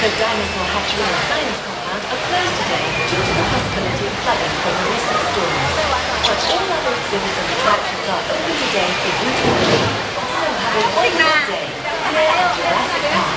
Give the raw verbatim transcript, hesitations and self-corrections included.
The dinosaur hatchery and science compound are closed today due to the possibility of flooding from the recent storms. But all other exhibits and attractions are open today for you to enjoy. So have a wonderful day here at Jurassic Park.